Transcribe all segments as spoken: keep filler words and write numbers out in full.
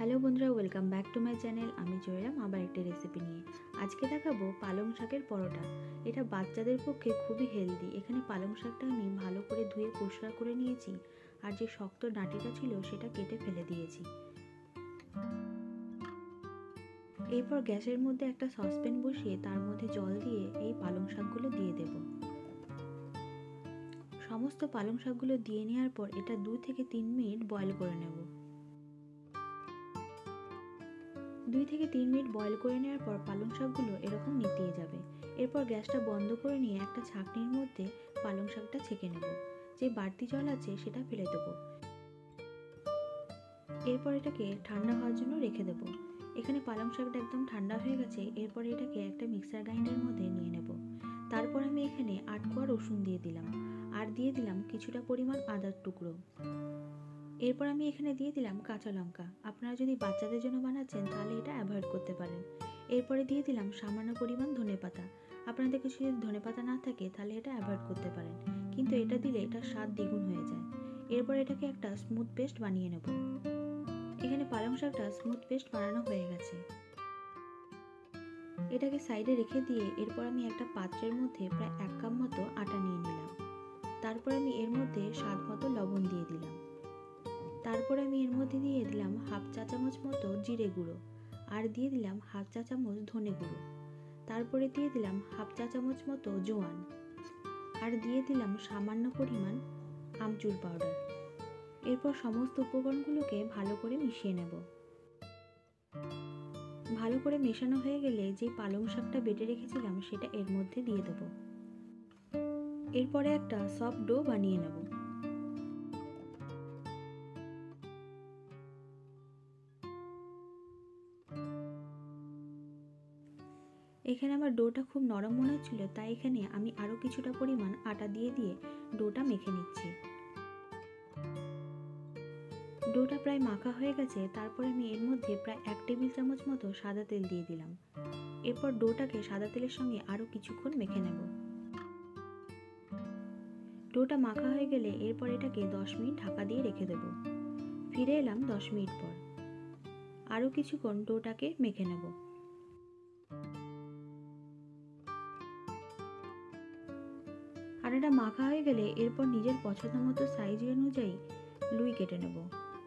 Hello বন্ধুরা, welcome back to my channel. আমি চলে এলাম আবার একটা রেসিপি নিয়ে। আজকে দেখাবো পালং শাকের পরোটা। এটা বাচ্চাদের পক্ষে খুবই হেলদি। এখানে পালং শাকটা আমি ভালো করে ধুয়ে পরিষ্কার করে নিয়েছি, আর যে শক্ত ডাঁটিটা ছিল সেটা কেটে ফেলে দিয়েছি। এরপর গ্যাসের মধ্যে একটা সসপ্যান বসিয়ে তার মধ্যে জল দিয়ে এই পালং শাকগুলো দিয়ে দেব। সমস্ত পালং শাকগুলো দিয়ে নেওয়ার পর এটা দু থেকে তিন মিনিট বয়েল করে নেব। দুই থেকে তিন মিনিট বয়েল করে নেওয়ার পর পালং শাকগুলো এরকম নেতিয়ে যাবে। এরপর গ্যাসটা বন্ধ করে নিয়ে একটা ছাঁকনির মধ্যে পালং শাকটা ছেঁকে নেব। যে বাড়তি জল আছে সেটা ফেলে দেবো। এরপর এটাকে ঠান্ডা হওয়ার জন্য রেখে দেবো। এখানে পালং শাকটা একদম ঠান্ডা হয়ে গেছে। এরপর এটাকে একটা মিক্সার গ্রাইন্ডারের মধ্যে নিয়ে নেব। তারপর আমি এখানে আট কোয়া রসুন দিয়ে দিলাম, আর দিয়ে দিলাম কিছুটা পরিমাণ আদার টুকরো। এরপর আমি এখানে দিয়ে দিলাম কাঁচা লঙ্কা। আপনারা যদি বাচ্চাদের জন্য বানাচ্ছেন তাহলে এটা অ্যাভয়েড করতে পারেন। এরপরে দিয়ে দিলাম সামান্য পরিমাণ ধনেপাতা। আপনাদের কাছে যদি ধনেপাতা না থাকে তাহলে এটা অ্যাভয়েড করতে পারেন, কিন্তু এটা দিলে এটা স্বাদ দ্বিগুণ হয়ে যায়। এরপর এটাকে একটা স্মুথ পেস্ট বানিয়ে নেব। এখানে পালং শাকটা স্মুথ পেস্ট বানানো হয়ে গেছে। এটাকে সাইডে রেখে দিয়ে এরপর আমি একটা পাত্রের মধ্যে প্রায় এক কাপ মতো আটা নিয়ে নিলাম। তারপর আমি এর মধ্যে স্বাদ মতো লবণ দিয়ে দিলাম। তারপর আমি এর মধ্যে দিয়ে দিলাম হাফ চা চামচ মতো জিরে গুঁড়ো, আর দিয়ে দিলাম হাফ চা চামচ ধনে গুঁড়ো। তারপরে দিয়ে দিলাম হাফ চা চামচ মতো জোয়ান, আর দিয়ে দিলাম সামান্য পরিমাণ আমচুর পাউডার। এরপর সমস্ত উপকরণগুলোকে ভালো করে মিশিয়ে নেব। ভালো করে মেশানো হয়ে গেলে যে পালং শাকটা বেটে রেখেছিলাম সেটা এর মধ্যে দিয়ে দেব। এরপরে একটা সফট ডো বানিয়ে নেব। এখানে আমার ডোটা খুব নরম মনে হচ্ছিল, তাই এখানে আমি আরও কিছুটা পরিমাণ আটা দিয়ে দিয়ে ডোটা মেখে নিচ্ছি। ডোটা প্রায় মাখা হয়ে গেছে। তারপরে আমি এর মধ্যে প্রায় এক টেবিল চামচ মতো সাদা তেল দিয়ে দিলাম। এরপর ডোটাকে সাদা তেলের সঙ্গে আরও কিছুক্ষণ মেখে নেব। ডোটা মাখা হয়ে গেলে এরপর এটাকে দশ মিনিট ঢাকা দিয়ে রেখে দেব। ফিরে এলাম দশ মিনিট পর। আরও কিছুক্ষণ ডোটাকে মেখে নেব। আটাটা মাখা হয়ে গেলে এরপর নিজের পছন্দ মতো সাইজ অনুযায়ী লুই কেটে নেব।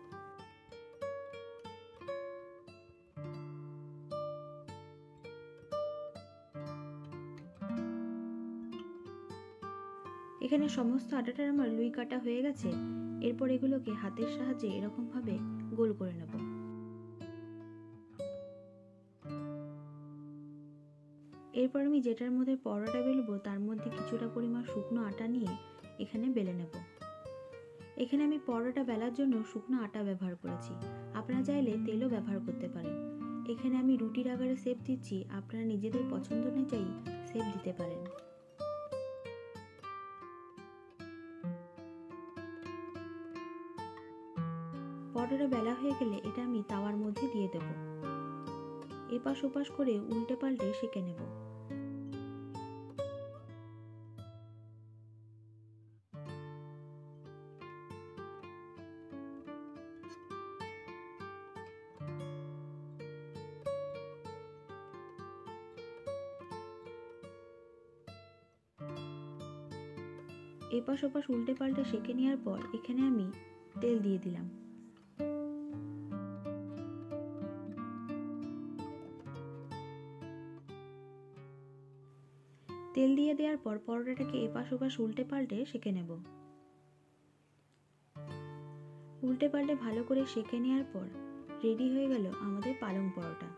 এখানে সমস্ত আটাটার আমার লুই কাটা হয়ে গেছে। এরপর এগুলোকে হাতের সাহায্যে এরকমভাবে গোল করে নেব। এরপর আমি যেটার মধ্যে পরোটা বেলবো তার মধ্যে কিছুটা পরিমাণ শুকনো আটা নিয়ে এখানে বেলে নেব। এখানে আমি পরোটা বেলার জন্য শুকনো আটা ব্যবহার করেছি। আপনারা চাইলে তেলও ব্যবহার করতে পারেন। এখানে আমি রুটির আকারে শেপ দিচ্ছি, আপনারা নিজেদের পছন্দ অনুযায়ী শেপ দিতে পারেন। পরোটা বেলা হয়ে গেলে এটা আমি তাওয়ার মধ্যে দিয়ে দেব। এপাশ ওপাশ করে উল্টে পাল্টে সেঁকে নেব। এপাশ ওপাশ উল্টে পাল্টে সেঁকে নেওয়ার পর এখানে আমি তেল দিয়ে দিলাম। তেল দিয়ে দেওয়ার পর পরোটাটাকে এপাশ ওপাশ উল্টে পাল্টে সেঁকে নেব। উল্টে পাল্টে ভালো করে সেঁকে নেওয়ার পর রেডি হয়ে গেল আমাদের পালং পরোটা।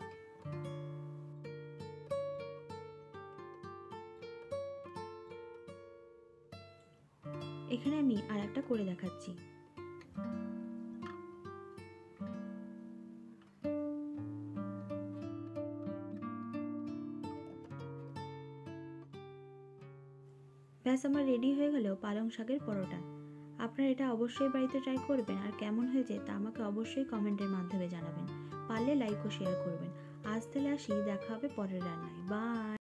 এখানে আমি আর একটা করে দেখাচ্ছি। ব্যাস, আমার রেডি হয়ে গেল পালং শাকের পরোটা। আপনারা এটা অবশ্যই বাড়িতে ট্রাই করবেন, আর কেমন হয়েছে তা আমাকে অবশ্যই কমেন্টের মাধ্যমে জানাবেন। পারলে লাইক ও শেয়ার করবেন। আজ তাহলে আসি, দেখা হবে পরের রান্নায়। বাই।